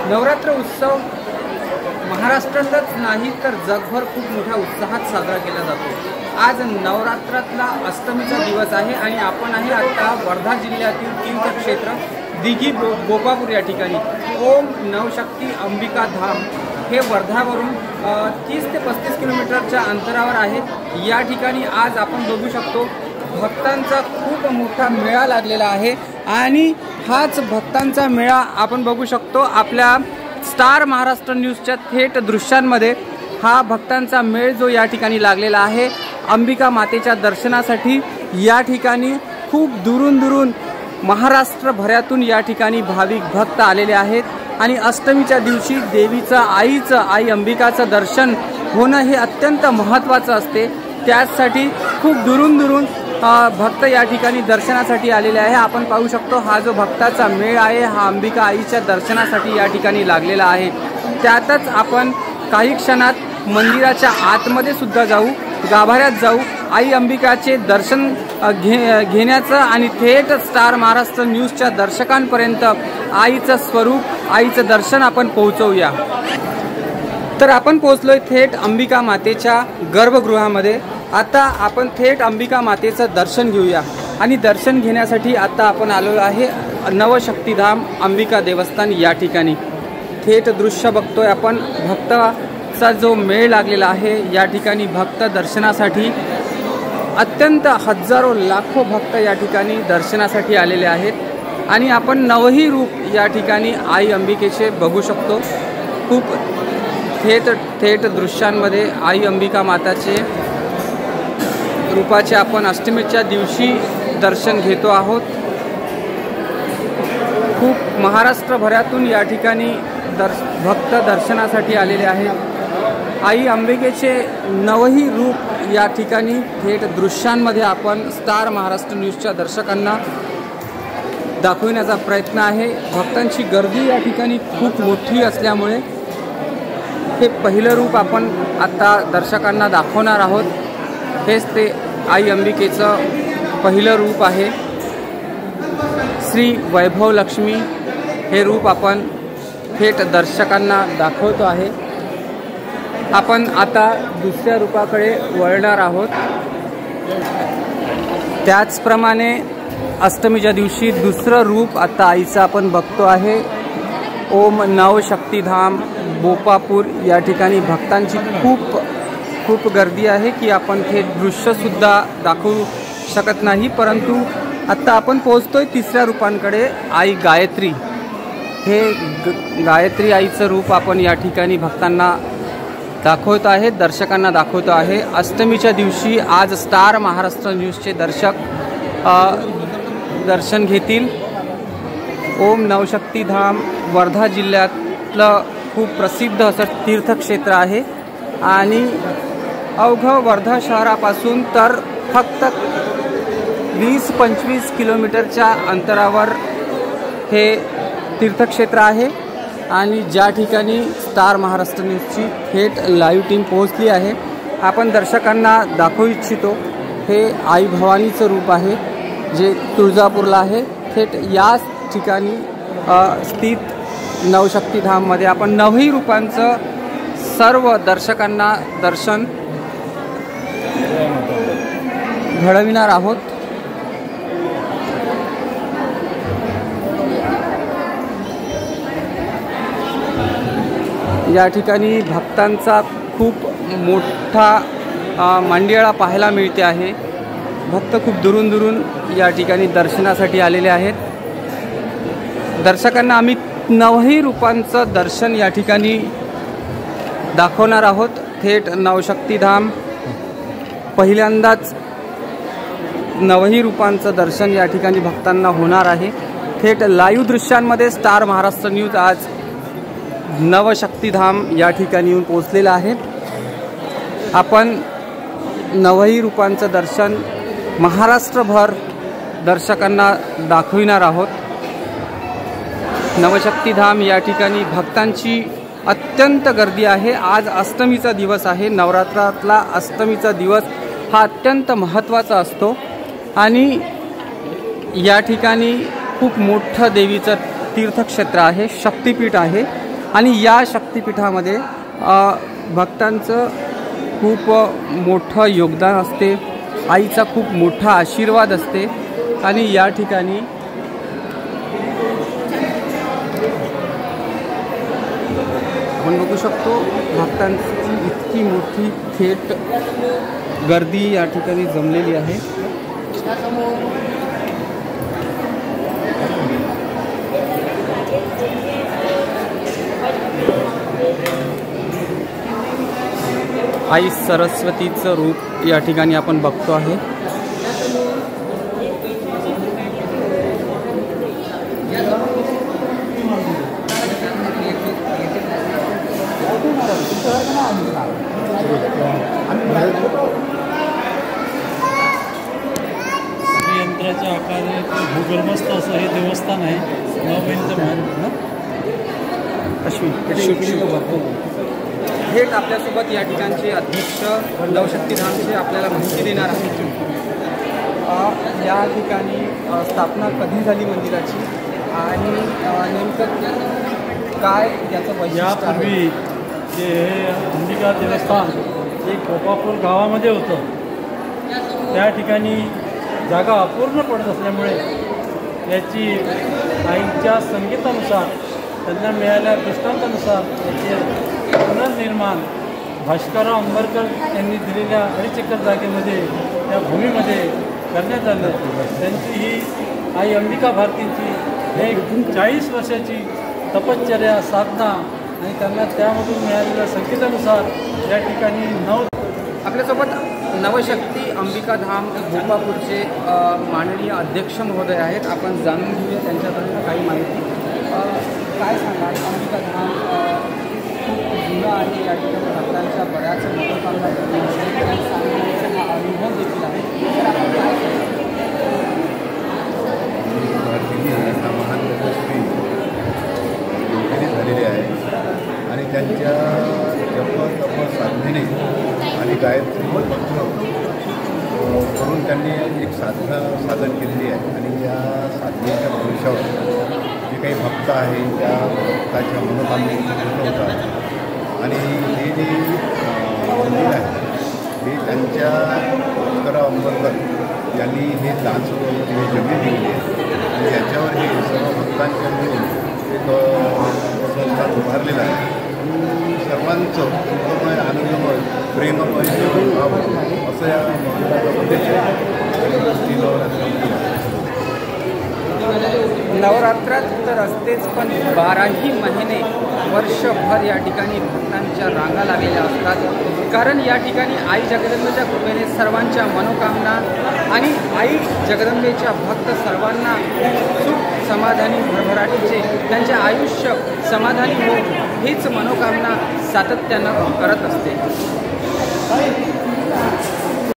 नवरात्र उत्सव महाराष्ट्रातच नाही तर जगभर खूप मोठ्या उत्साहात साजरा केला जातो। आज नवरात्रातला अष्टमीचा दिवस आहे आणि आपण आहे आता वर्धा जिल्ह्यातील तीर्थक्षेत्र दिघी बोपापूर या ठिकाणी। ओम नवशक्ती अंबिका धाम हे वर्धावरून 30 ते 35 किलोमीटरच्या अंतरावर आहे। या ठिकाणी आज आपण बघू शकतो भक्तांचा खूप मोठा मेळा लागलेला आहे आणि हाच भक्तांचा मेळा आपण बघू शकतो आपल्या स्टार महाराष्ट्र न्यूजच्या थेट दृश्यांमध्ये। हा भक्तांचा मेळ जो या ठिकाणी लागलेला आहे अंबिका मातेच्या दर्शनासाठी या ठिकाणी खूप दुरून महाराष्ट्रभरातून या ठिकाणी भाविक भक्त आलेले आहेत आणि अष्टमीच्या दिवशी देवीचं आई अंबिकाचं दर्शन होणं हे अत्यंत महत्त्वाचं असते। त्यासाठी खूप दुरून भक्त या ठिकाणी दर्शनासाठी आलेले आहे। आपण पाहू शकतो हा जो भक्ताचा मेळ आहे हा अंबिका आईच्या दर्शनासाठी या ठिकाणी लागलेला आहे। त्यातच आपण काही क्षणात मंदिराच्या आतमध्ये सुद्धा जाऊ, गाभाऱ्यात जाऊ, आई अंबिकाचे दर्शन घेण्याचं आणि थेट स्टार महाराष्ट्र न्यूजच्या दर्शकांपर्यंत आईचं स्वरूप आईचं दर्शन आपण पोहोचवूया। तर आपण पोहोचलोय थेट अंबिका मातेच्या गर्भगृहामध्ये। आता आपण थेट अंबिका मातेचं दर्शन घेऊया आणि दर्शन घेण्यासाठी आता आपण आलो आहे नवशक्तीधाम अंबिका देवस्थान या ठिकाणी। थेट दृश्य बघतोय आपण भक्ताचा जो मेळ लागलेला आहे या ठिकाणी भक्त दर्शनासाठी अत्यंत हजारो लाखो भक्त या ठिकाणी दर्शनासाठी आलेले आहेत आणि आपण नवही रूप या ठिकाणी आई अंबिकेचे बघू शकतो। खूप थेट दृश्यांमध्ये आई अंबिका माताचे रूपाचे आपण अष्टमीच्या दिवशी दर्शन घेतो आहोत। खूप महाराष्ट्रभरातून या ठिकाणी भक्त दर्शनासाठी आलेले आहेत। आई अंबिकेचे नवही रूप या ठिकाणी थेट दृश्यांमध्ये आपण स्टार महाराष्ट्र न्यूजच्या दर्शकांना दाखवण्याचा प्रयत्न आहे। भक्तांची गर्दी या ठिकाणी खूप मोठी असल्यामुळे हे पहिलं रूप आपण आता दर्शकांना दाखवणार आहोत। हेच ते आई अंबिकेचं पहिलं रूप आहे। श्री वैभव लक्ष्मी हे रूप आपण थेट दर्शकांना दाखवतो आहे। आपण आता दुसऱ्या रूपाकडे वळणार आहोत। त्याचप्रमाणे अष्टमीच्या दिवशी दुसरं रूप आता आईचं आपण बघतो आहे। ओम नवशक्तीधाम बोपापूर या ठिकाणी भक्तांची खूप गर्दी आहे की आपण थेट दृश्यसुद्धा दाखवू शकत नाही, परंतु आत्ता आपण पोहोचतोय तिसऱ्या रूपांकडे आई गायत्री। हे गायत्री आईचं रूप आपण या ठिकाणी भक्तांना दाखवत आहे, दर्शकांना दाखवतो आहे। अष्टमीच्या दिवशी आज स्टार महाराष्ट्र न्यूजचे दर्शक दर्शन घेतील। ओम नवशक्तीधाम वर्धा जिल्ह्यातलं खूप प्रसिद्ध असं तीर्थक्षेत्र आहे आणि अवघं वर्धा शहरापासून तर फक्त 20-25 किलोमीटरच्या अंतरावर हे तीर्थक्षेत्र आहे आणि ज्या ठिकाणी स्टार महाराष्ट्र न्यूजची थेट लाईव्ह टीम पोहोचली आहे। आपण दर्शकांना दाखवू इच्छितो हे आई भवानीचं रूप आहे जे तुळजापूरला आहे। थेट याच ठिकाणी स्थित नवशक्तीधाममध्ये आपण नवही रूपांचं सर्व दर्शकांना दर्शन घडविणार आहोत। या ठिकाणी भक्तांचा खूप मोठा मांडियाळा पाहायला मिळते आहे। भक्त खूप दुरून या ठिकाणी दर्शनासाठी आलेले आहेत। दर्शकांना आम्ही नवही रूपांचं दर्शन या ठिकाणी दाखवणार आहोत। थेट नवशक्तीधाम पहिल्यांदाच नवही रूपांचं दर्शन या ठिकाणी भक्तांना होणार आहे। थेट लाईव्ह दृश्यांमध्ये स्टार महाराष्ट्र न्यूज आज नवशक्तीधाम या ठिकाणी येऊन पोहोचलेला आहे। आपण नवही रूपांचं दर्शन महाराष्ट्रभर दर्शकांना दाखविणार आहोत। नवशक्तीधाम या ठिकाणी भक्तांची अत्यंत गर्दी आहे। आज अष्टमीचा दिवस आहे। नवरात्रातला अष्टमीचा दिवस हा अत्यंत महत्त्वाचा असतो आणि या ठिकाणी खूप मोठं देवीचं तीर्थक्षेत्र आहे, शक्तिपीठ आहे आणि या शक्तिपीठामध्ये भक्तांचं खूप मोठं योगदान असते, आईचा खूप मोठा आशीर्वाद असते आणि या ठिकाणी आपण बघू शकतो भक्तांची इतकी मोठी थेट गर्दी या ठिकाणी जमलेली आहे। आई सरस्वतीचं रूप या ठिकाणी आपण बघतो आहे। यंत्राच्या आकाराने भूगर्भस्थ असं हे देवस्थान आहे। 9 महिन्याचं थेट आपल्यासोबत या ठिकाणचे अध्यक्ष नवशक्तिधामचे आपल्याला माहिती देणार आहेत। या ठिकाणी स्थापना कधी झाली मंदिराची आणि नेमकं काय याचं वैशिष्ट्य? यापूर्वी जे हे अंबिका देवस्थान हे कोपापूर गावामध्ये होतं, त्या ठिकाणी जागा अपूर्ण पडत असल्यामुळे याची आईच्या संगीतानुसार त्यांना मिळालेल्या दृष्टांतानुसार याचे पुनर्निर्माण भास्करराव अंबरकर यांनी दिलेल्या 2.5 एकर जागेमध्ये त्या भूमीमध्ये करण्यात आलं। त्यांची ही आई अंबिका भारतींची हे 40 वर्षाची तपश्चर्या साधना आणि त्यांना त्यामधून मिळालेल्या संकेतानुसार या ठिकाणी आपल्यासोबत नवशक्ती अंबिका धाम भोपापूरचे माननीय अध्यक्ष महोदय आहेत। आपण जाणून घेऊया त्यांच्याकडून काही माहिती। काय सांगाल, अंबिका धाम खूप जुनं आहे, या ठिकाणी भक्तांच्या बऱ्याच मनोकामना सांगण्याचा हा अनुभव देखील आहे, तर आपण काय झालेले आहे आणि त्यांच्या जप तप साधनेने आणि गायत्री मंत्र करून त्यांनी एक साधना साधन केलेली आहे आणि या साधनेच्या भविष्यावर जे काही भक्त आहे त्या भक्ताच्या मनोकामने पूर्ण होतात। आणि हे जे मंदिर आहे हे त्यांच्या भास्करराव अंबरकर यांनी हे दान स्वरूपात हे जमीन दिलेली आहे आणि याच्यावर हे सर्व भक्तांच्या मिळून एक संस्थान उभारलेलं आहे। सर्वांचं सुखमय आनंदमय प्रेममय जीवन व्हावं असं या मंदिराचा उद्देश आहे। नवरात्रात तर असतेच, पण 12ही महिने वर्षभर या ठिकाणी भक्तांच्या रांगा लागलेल्या असतात, कारण या ठिकाणी आई जगदंबेच्या कृपेने सर्वांच्या मनोकामना आणि आई जगदंबेच्या भक्त सर्वांना सुख समाधानी भरभराटीचे त्यांचे आयुष्य समाधानी हो हीच मनोकामना सातत्यानं करत असते।